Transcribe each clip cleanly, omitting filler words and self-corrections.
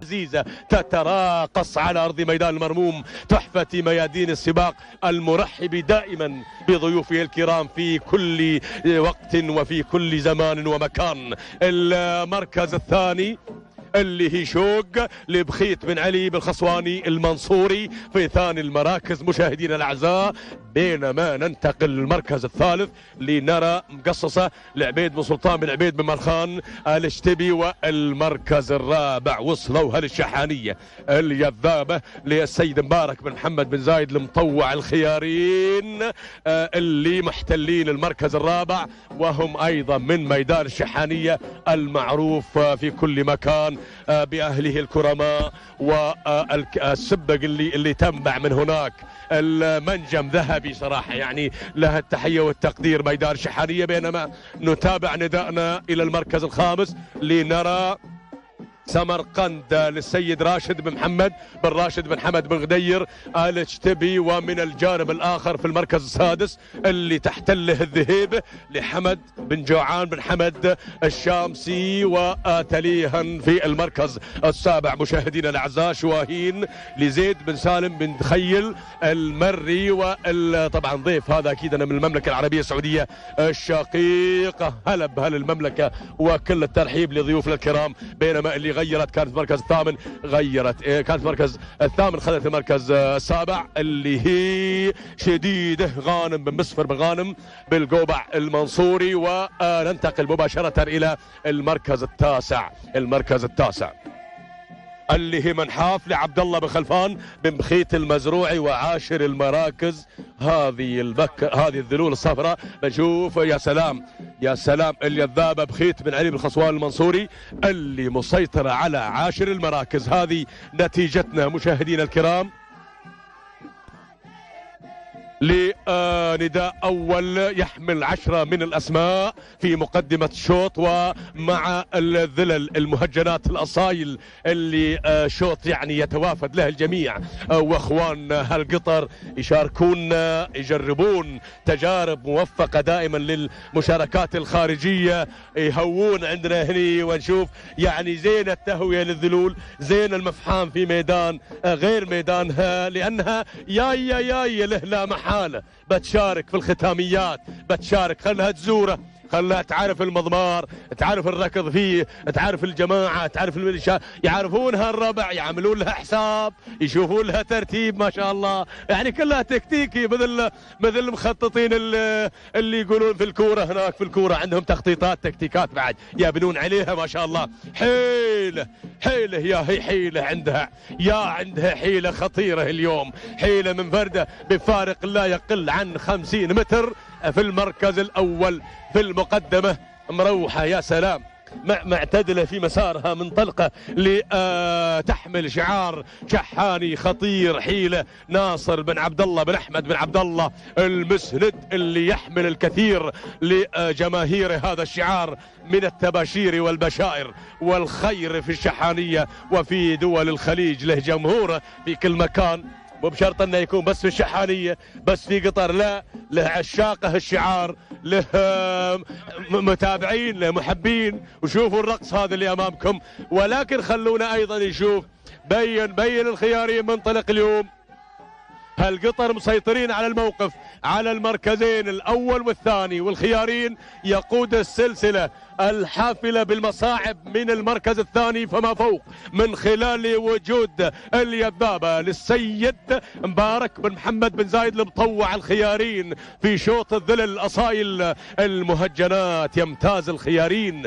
بزيزة تتراقص على أرض ميدان المرموم، تحفة ميادين السباق، المرحب دائما بضيوفه الكرام في كل وقت وفي كل زمان ومكان. المركز الثاني اللي هي شوق لبخيت بن علي بالخصواني المنصوري في ثاني المراكز مشاهدينا الاعزاء، بينما ننتقل للمركز الثالث لنرى مقصصه لعبيد بن سلطان بن عبيد بن مرخان الاشتبي، والمركز الرابع وصلوها للشحانيه الجذابه للسيد مبارك بن محمد بن زايد المطوع الخيارين اللي محتلين المركز الرابع، وهم ايضا من ميدان الشحانيه المعروف في كل مكان بأهله الكرماء والسبق اللي تنبع من هناك. المنجم ذهبي صراحة، يعني لها التحية والتقدير ميدان الشحانية. بينما نتابع نداءنا إلى المركز الخامس لنرى سمرقند للسيد راشد بن محمد بن راشد بن حمد بن غدير الاشتبي، ومن الجانب الآخر في المركز السادس اللي تحتله الذهيب لحمد بن جوعان بن حمد الشامسي، وتليها في المركز السابع مشاهدينا الأعزاء شواهين لزيد بن سالم بن خيل المري، وطبعا ضيف هذا أكيد أنا من المملكة العربية السعودية الشقيقة. هلا بهل المملكة وكل الترحيب لضيوفنا الكرام. بينما اللي غيرت كانت المركز الثامن، كانت المركز الثامن خذت المركز السابع اللي هي شديده غانم بن مسفر بن غانم بالقوبع المنصوري. وننتقل مباشرة إلى المركز التاسع. المركز التاسع اللي هي منحاف لعبد الله بن خلفان بن بخيت المزروعي، وعاشر المراكز هذه الذلول الصفراء. بنشوف يا سلام يا سلام الجذابه بخيت بن علي بن الخصوان المنصوري اللي مسيطره على عاشر المراكز. هذه نتيجتنا مشاهدينا الكرام لنداء أول يحمل 10 من الأسماء في مقدمة الشوط، ومع الذلل المهجنات الأصايل اللي شوط يعني يتوافد له الجميع، وأخوان هالقطر يشاركون يجربون تجارب موفقة دائما للمشاركات الخارجية، يهوون عندنا هني ونشوف يعني زين التهوية للذلول، زين المفحام في ميدان غير ميدانها، لأنها جاية له لا محالة بتشارك في الختاميات، بتشارك خلها تزوره، خلها تعرف المضمار، تعرف الركض فيه، تعرف الجماعة، تعرف الميليشيا، يعرفونها الربع، يعملون لها حساب، يشوفون لها ترتيب ما شاء الله، يعني كلها تكتيكي مثل المخططين اللي يقولون في الكورة. هناك في الكورة عندهم تخطيطات تكتيكات بعد يبنون عليها ما شاء الله. حيلة يا هي حيلة عندها حيلة خطيرة اليوم، حيلة منفردة بفارق لا يقل عن 50 متر في المركز الأول في المقدمة، مروحة يا سلام معتدلة في مسارها، منطلقة لتحمل شعار شحاني خطير. حيلة ناصر بن عبد الله بن أحمد بن عبد الله المسند اللي يحمل الكثير لجماهير هذا الشعار من التباشير والبشائر والخير في الشحانية وفي دول الخليج. له جمهوره في كل مكان، مو بشرط انه يكون بس في الشحانية بس في قطر، لا، له عشاقه الشعار، له متابعين، له محبين. وشوفوا الرقص هذا اللي امامكم، ولكن خلونا ايضا نشوف بين الخيارين منطلق اليوم. هالقطر مسيطرين على الموقف على المركزين الأول والثاني، والخيارين يقود السلسلة الحافلة بالمصاعب من المركز الثاني فما فوق، من خلال وجود الجذابة للسيد مبارك بن محمد بن زايد المطوع الخيارين في شوط الذلل الأصايل المهجنات. يمتاز الخيارين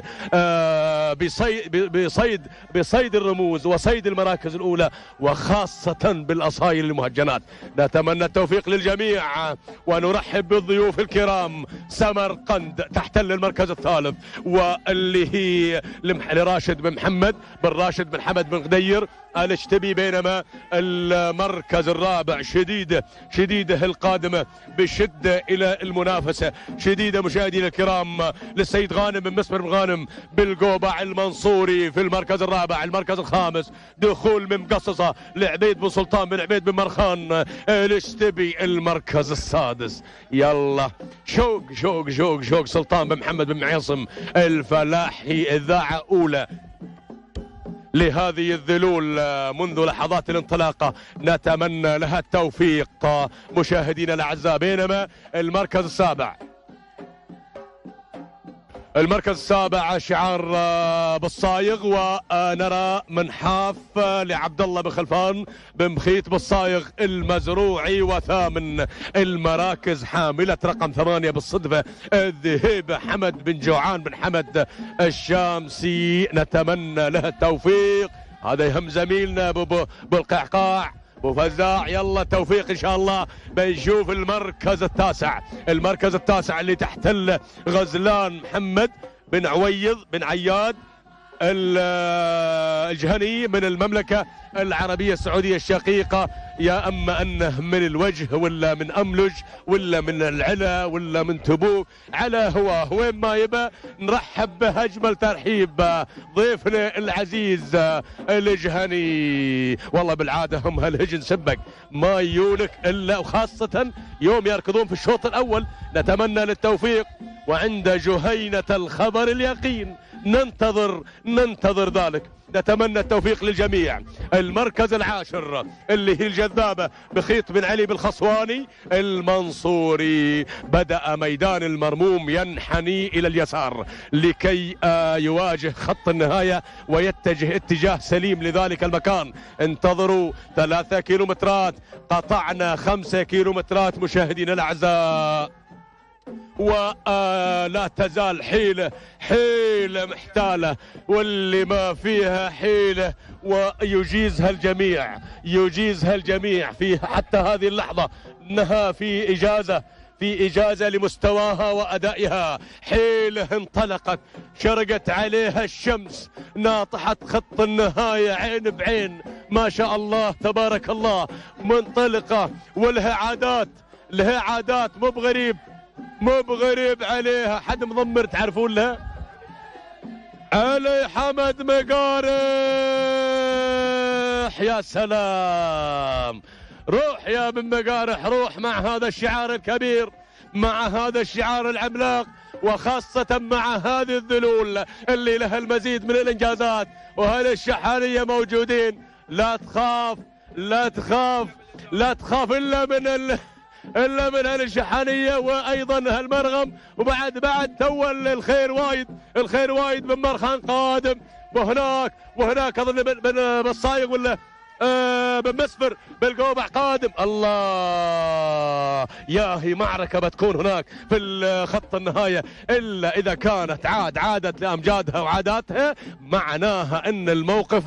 بصيد الرموز وصيد المراكز الأولى، وخاصة بالأصايل المهجنات. نتمنى التوفيق للجميع ونرحب بالضيوف الكرام. سمرقند تحتل المركز الثالث، واللي هي لراشد بن محمد بن راشد بن حمد بن غدير الاشتبي. بينما المركز الرابع شديدة القادمة بشدة إلى المنافسة، شديدة مشاهدينا الكرام، للسيد غانم بن مسمر بن غانم بالقوبع المنصوري في المركز الرابع. المركز الخامس دخول من مقصصة لعبيد بن سلطان بن عبيد بن مرخان الاشتبي. المركز السادس يلا شوق سلطان بن محمد بن معيصم الفلاحي، إذاعة أولى لهذه الذلول منذ لحظات الانطلاقة، نتمنى لها التوفيق مشاهدينا الأعزاء. بينما المركز السابع شعار بالصايغ، ونرى منحاف لعبد الله بن خلفان بن مخيت بالصايغ المزروعي، وثامن المراكز حاملة رقم 8 بالصدفة الذهيب حمد بن جوعان بن حمد الشامسي، نتمنى له التوفيق. هذا يهم زميلنا بالقعقاع ابو فزاع، يلا توفيق ان شاء الله. بنشوف المركز التاسع اللي تحتل غزلان محمد بن عويض بن عياد الجهني من المملكة العربية السعودية الشقيقة. يا أما أنه من الوجه ولا من أملج ولا من العلا ولا من تبوك، على هو وين ما يبى نرحب به أجمل ترحيب ضيفنا العزيز الجهني. والله بالعادة هم هالهجن سبق ما يولك إلا، وخاصة يوم يركضون في الشوط الأول. نتمنى للتوفيق، وعند جهينة الخبر اليقين ننتظر ذلك. نتمنى التوفيق للجميع. المركز العاشر اللي هي الجذابة بخيط بن علي بالخصواني المنصوري، بدأ ميدان المرموم ينحني إلى اليسار لكي يواجه خط النهاية ويتجه اتجاه سليم لذلك المكان. انتظروا 3 كيلومترات، قطعنا 5 كيلومترات مشاهدينا الأعزاء، ولا تزال حيلة محتالة، واللي ما فيها حيلة ويجيزها الجميع في حتى هذه اللحظة انها في إجازة لمستواها وأدائها. حيلة انطلقت، شرقت عليها الشمس، ناطحت خط النهاية عين بعين، ما شاء الله تبارك الله، منطلقة ولها عادات مو بغريب عليها. حد مضمر تعرفون لها؟ علي حمد مقارح، يا سلام، روح يا بن مقارح، روح مع هذا الشعار الكبير، مع هذا الشعار العملاق، وخاصة مع هذه الذلول اللي لها المزيد من الإنجازات. وهل الشحانية موجودين، لا تخاف إلا من الشحانية، وأيضا هالمرغم، وبعد تول الخير وايد بن مرخان قادم، وهناك أظن بن بالصايغ ولا بن مسفر بالقوبع قادم. الله، ياهي معركة بتكون هناك في خط النهاية، إلا إذا كانت عادت لأمجادها وعاداتها، معناها أن الموقف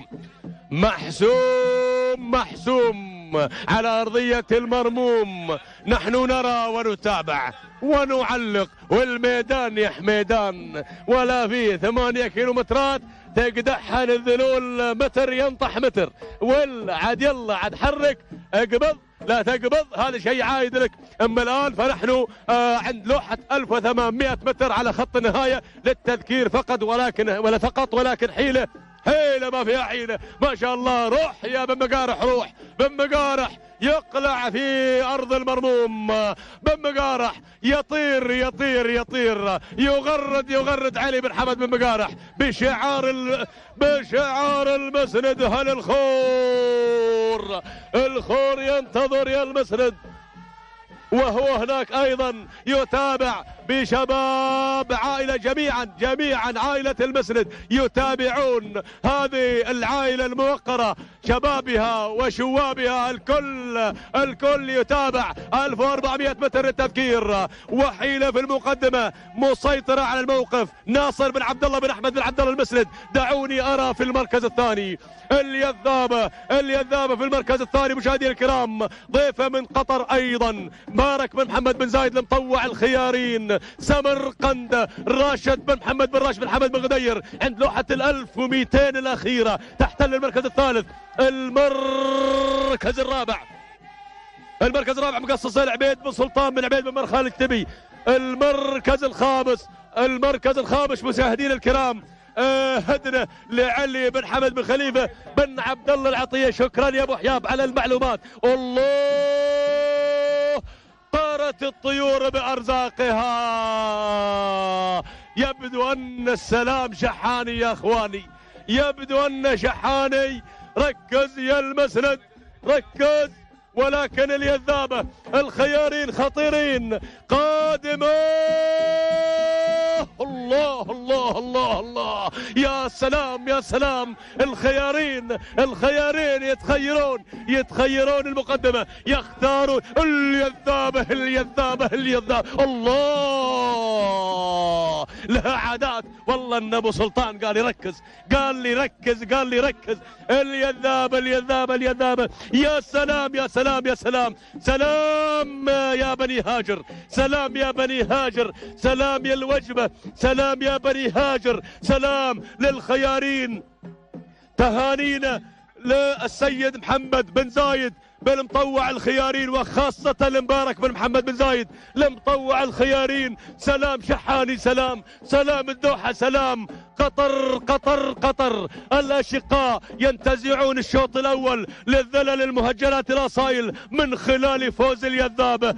محسوم على أرضية المرموم. نحن نرى ونتابع ونعلق، والميدان يا حميدان، ولا فيه 8 كيلومترات تقدحها الذلول، متر ينطح متر، والعاد يلا عاد حرك، اقبض لا تقبض، هذا شيء عايد لك. اما الان فنحن عند لوحة 1800 متر على خط النهاية للتذكير فقط، ولكن حيلة ما فيها حيلة، ما شاء الله. روح يا بن مقارح، روح بن مقارح، يقلع في أرض المرموم، بن مقارح يطير يغرد علي بن حمد بن مقارح بشعار المسند. هل الخور ينتظر يا المسند، وهو هناك أيضا يتابع بشباب عائلة، جميعا عائلة المسند يتابعون هذه العائلة الموقرة، شبابها وشوابها، الكل يتابع. 1400 متر للتذكير، وحيلة في المقدمة مسيطرة على الموقف، ناصر بن عبد الله بن أحمد بن عبد الله المسند. دعوني أرى في المركز الثاني اليذابة في المركز الثاني مشاهدينا الكرام، ضيفة من قطر أيضا، بارك بن محمد بن زايد المطوع الخيارين، سمرقند راشد بن محمد بن راشد بن حمد بن غدير، عند لوحة 1200 الأخيرة تحتل المركز الثالث. المركز الرابع مقصص العبيد بن سلطان بن عبيد بن مرخان الكتبي. المركز الخامس مشاهدينا الكرام، هدنة لعلي بن حمد بن خليفة بن عبد الله العطية. شكرا يا ابو حياب على المعلومات. الله، طارت الطيور بأرزاقها. يبدو أن السلام شحاني يا أخواني، يبدو أن شحاني ركز يا المسند، ركز، ولكن اليذابة الخيارين خطيرين قادمون. الله الله الله الله، يا سلام يا سلام، الخيارين يتخيرون المقدمة، يختارون اليذابة الله، لها عادات. والله ان ابو سلطان قال لي ركز اليذابة. يا سلام يا سلام يا سلام، سلام يا بني هاجر، سلام يا بني هاجر، سلام يا الوجبة، سلام يا بني هاجر، سلام للخيارين. تهانينا للسيد محمد بن زايد بن مطوع الخيارين، وخاصة المبارك بن محمد بن زايد لمطوع الخيارين. سلام شحاني، سلام الدوحة، سلام قطر. الأشقاء ينتزعون الشوط الأول للذلل المهجلات الأصايل من خلال فوز اليذابة.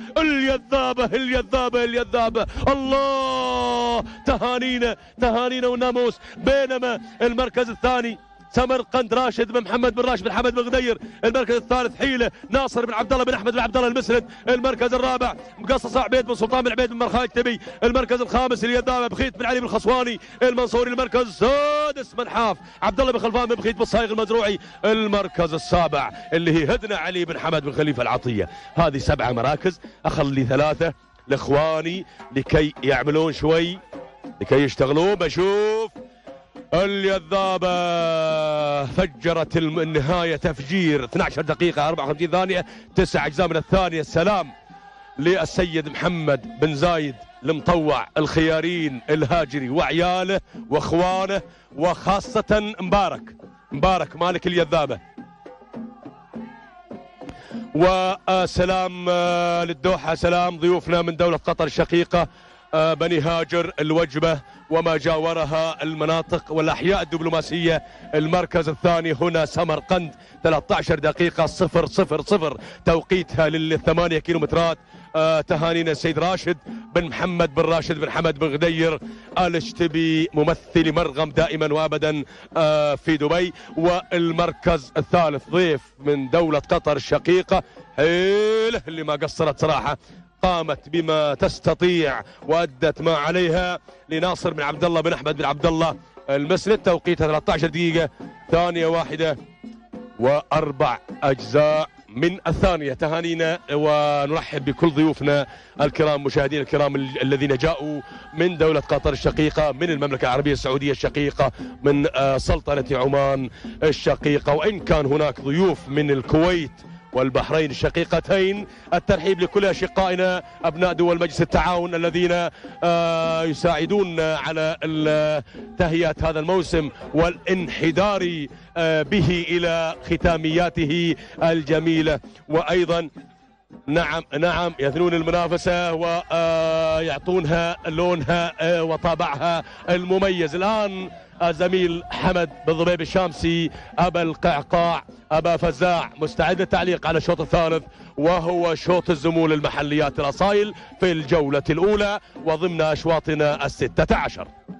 الله، تهانينا وناموس. بينما المركز الثاني سمرقند راشد بن محمد بن راشد بن حمد بن غدير، المركز الثالث حيله ناصر بن عبد الله بن احمد بن عبد الله المسند، المركز الرابع مقصص عبيد بن سلطان بن عبيد بن مرخاي التبي، المركز الخامس اليذابه بخيت بن علي بن الخصواني المنصوري، المركز السادس منحاف عبد الله بن خلفان بن بخيت بن صايغ المزروعي، المركز السابع اللي هي هدنه علي بن حمد بن خليفه العطيه. هذه 7 مراكز، اخلي 3 لاخواني لكي يعملون شوي، لكي يشتغلون. بشوف اليذابة فجرت النهاية تفجير 12 دقيقة 54 ثانية 9 أجزاء من الثانية. السلام للسيد محمد بن زايد المطوع الخيارين الهاجري وعياله واخوانه، وخاصة مبارك مالك اليذابة. وسلام للدوحة، سلام ضيوفنا من دولة قطر الشقيقة، بني هاجر، الوجبة وما جاورها المناطق والأحياء الدبلوماسية. المركز الثاني هنا سمرقند 13 دقيقة 0:00 توقيتها لل8 كيلومترات. تهانينا السيد راشد بن محمد بن راشد بن حمد بن غدير الاشتبي، ممثل مرغم دائما وابدا في دبي. والمركز الثالث ضيف من دولة قطر الشقيقة، حيله اللي ما قصرت صراحة، قامت بما تستطيع وأدت ما عليها، لناصر بن عبد الله بن أحمد بن عبد الله المسند، توقيتها 13 دقيقة ثانية 1 و4 أجزاء من الثانية. تهانينا ونرحب بكل ضيوفنا الكرام، مشاهدين الكرام الذين جاءوا من دولة قطر الشقيقة، من المملكة العربية السعودية الشقيقة، من سلطنة عمان الشقيقة، وإن كان هناك ضيوف من الكويت والبحرين الشقيقتين. الترحيب لكل أشقائنا أبناء دول مجلس التعاون الذين يساعدون على تهيئة هذا الموسم والانحدار به إلى ختامياته الجميلة. وأيضا نعم يثنون المنافسة ويعطونها لونها وطابعها المميز. الآن زميل حمد بالضبيب الشامسي أبا القعقاع أبا فزاع مستعد للتعليق على الشوط الثالث، وهو شوط الزمول المحليات الأصايل في الجولة الأولى وضمن أشواطنا 16.